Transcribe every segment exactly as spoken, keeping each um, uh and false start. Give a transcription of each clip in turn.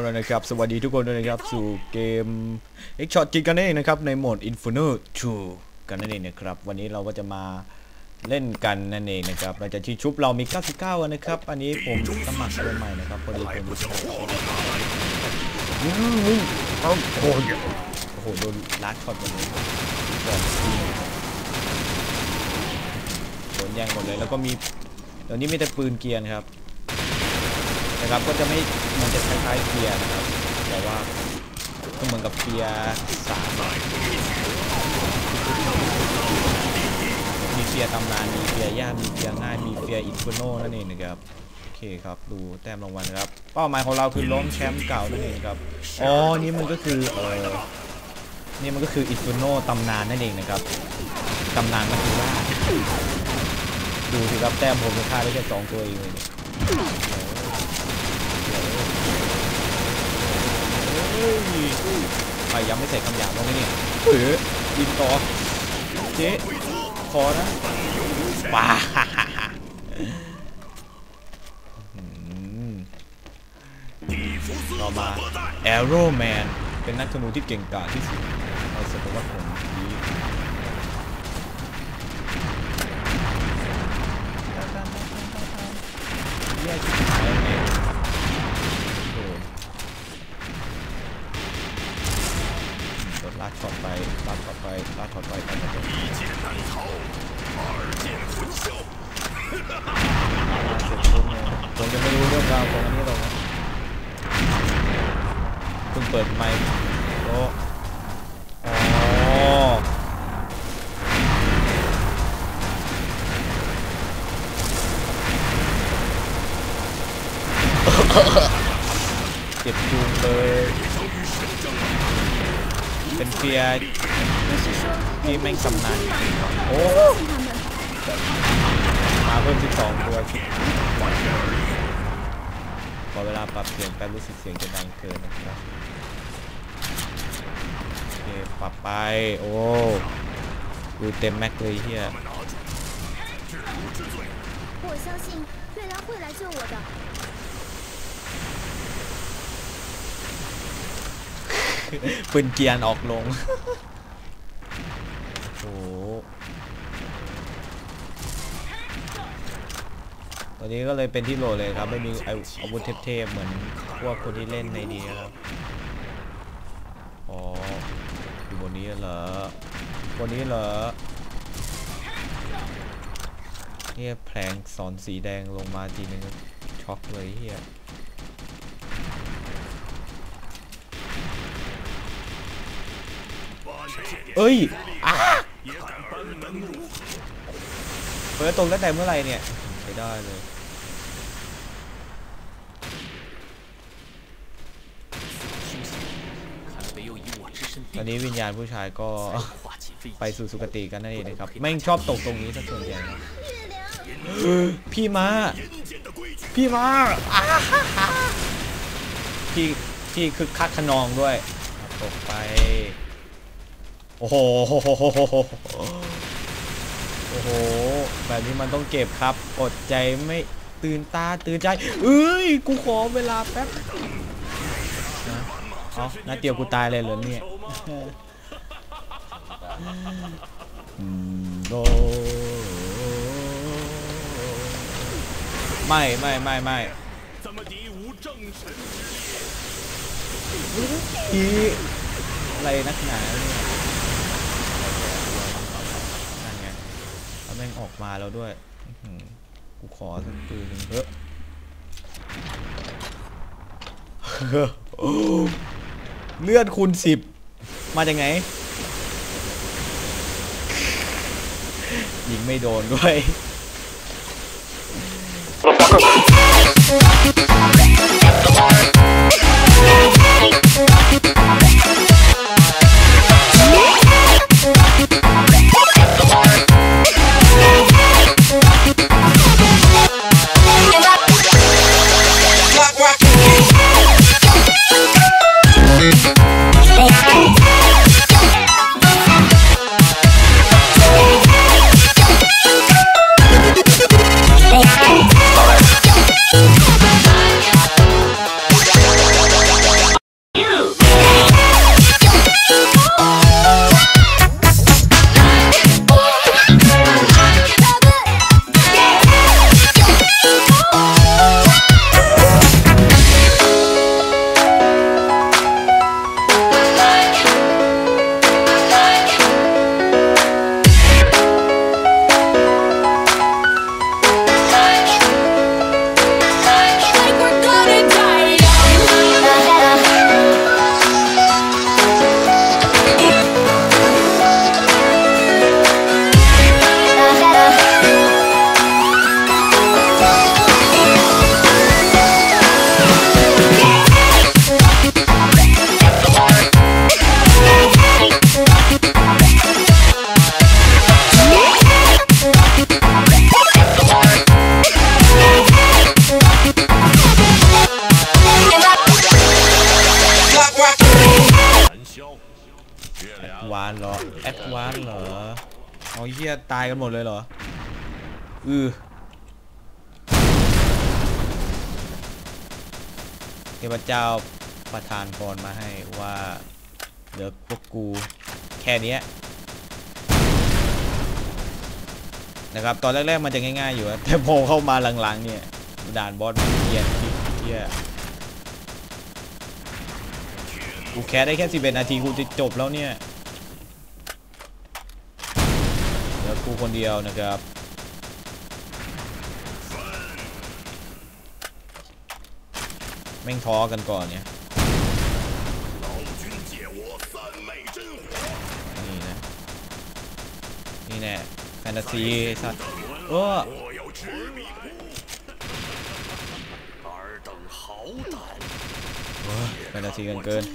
แล้วนะครับสวัสดีทุกคนด้วยนะครับสู่เกม X Shot จริงกันนั่นเองนะครับในโหมด Inferno ทูกันนั่นเองนะครับวันนี้เราก็จะมาเล่นกันนั่นเองนะครับเราจะชี้ชุบเรามีเก้าสิบเก้านะครับอันนี้ผมสมัครตัวใหม่นะครับพอดีผมโอ้โหโอ้โหโดนลัดช็อตหมดเลยโดนแย่งหมดเลยแล้วก็มีเดี๋ยวนี้มีแต่ปืนเกียร์ครับนะครับก็จะไม่มันจะคล้ายๆเกียร์นะครับแต่ว่าก็เหมือนกับเกียร์สามมีเกียร์ตำนานมีเกียร์ยากมีเกียร์ง่ายมีเกียร์อินฟิโนนั่นเองนะครับโอเคครับดูแต้มรางวัลครับเป้าหมายของเราคือล้มแชมป์เก่านั่นเองครับอ๋อนี่มันก็คือเออนี่มันก็คืออินฟิโนตำนานนั่นเองนะครับตำนานมันคือว่าดูสิครับแต้มผมจะฆ่าได้แค่สองตัวเองเลยไปยังไม่ใส่คำหยาบลงนี่เออยิงต่อเจ๊คอนะว้าต่อมา Arrow Man เป็นนักธนูที่เก่งกาจที่สุดในศตวรรษของนี้แย่ชิบหายเลยลากช็อตไปลากช็อตไปลากช็อตไปลากช็อตไปผมจะไม่รู้เรื่องราวของอันนี้หรอกนะเพิ่งเปิดไมค์โอ้อ๋อเจ็บจุงเลยเป็นเฟียร์ที่แม่งสำนักโอ้มาเพิ่มสิบสองตัวพอเวลาปรับเสียงแป๊บรู้สึกเสียงจะดังเกินนะครับโอเคปรับไปโอ้ดูเต็มแม็กเลยเฮียปืนเกียร์ออกลงโอ้ตอนนี้ก็เลยเป็นที่โหลเลยครับไม่มีอาวุธเทพๆเหมือนพวกคนที่เล่นในนี้ครับอ๋ออยู่บนนี้เหรอบนนี้เหรอเนี่ยแผงสอนสีแดงลงมาทีนึงช็อกเลยเฮียเอ้ยอ่ะเปิดตรงตั้งแต่เมื่อไหร่เนี่ยใช้ได้เลยตอนนี้วิญญาณผู้ชายก็ไปสู่สุคติกันนั่นเองนะครับแม่งชอบตกตรงนี้ซะส่วนใหญ่พี่มาพี่มาพี่พี่คึกคักขนองด้วยตกไปโอ้โหโอ้โหแบบนี้มันต้องเก็บครับอดใจไม่ตื่นตาตื่นใจเอ้ยกูขอเวลาแป๊บนะอ๋อนัดเดียวกูตายเลยเหรอเนี่ยโดไม่ไม่ไม่ไม่อีอะไรนักหนาเนี่ยนั่นไงแล้วแม่งออกมาแล้วด้วยกูขอสักปืนหนึ่งเถอะเลือดคูณสิบมาจากไหนยิงไม่โดนด้วยเอาเหี้ยตายกันหมดเลยเหรออือเทพเจ้าประทานพรมาให้ว่าเดี๋ยวพวกกูแค่นี้นะครับตอนแรกๆมันจะง่ายๆอยู่แต่พอเข้ามาหลังๆเนี่ยด่านบอสมันเกียนคลิปเที่ยกูแค่ได้แค่สิบเอ็ดนาทีกูจะจบแล้วเนี่ยเหลือกูคนเดียวนะครับแม่งท้อกันก่อนเนี่ยนี่นะนี่แน่แฟนตาซีสัตว์โอ้แฟนตาซีกันเกิน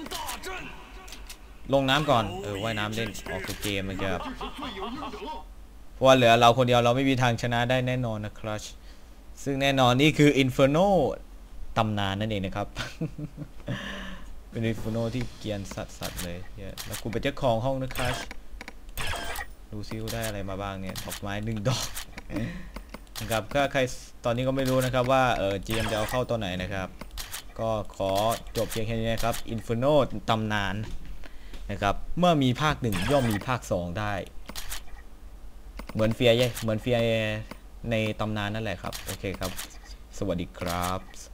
ลงน้ำก่อนเออว่ายน้ำเล่นออกตัวเกมนะครับเพราะว่าเหลือเราคนเดียวเราไม่มีทางชนะได้แน่นอนนะครับซึ่งแน่นอนนี่คือ Inferno ตำนานนั่นเองนะครับ เป็น Inferno ที่เกียนสัตว์ๆเลยแล้วกูเป็นเจ้าของห้องนะครับดูซิว่าได้อะไรมาบ้างเนี่ยดอกไม้หนึ่งดอกนะครับถ้าใครตอนนี้ก็ไม่รู้นะครับว่าเออ จี เอ็ม จะเอาเข้าตัวไหนนะครับก็ขอจบเพียงแค่นี้นะครับ Inferno ตำนานนะครับเมื่อมีภาคหนึ่งย่อมมีภาคสองได้เหมือนเฟียร์เหมือนเฟียร์ในตำนานนั่นแหละครับโอเคครับสวัสดีครับ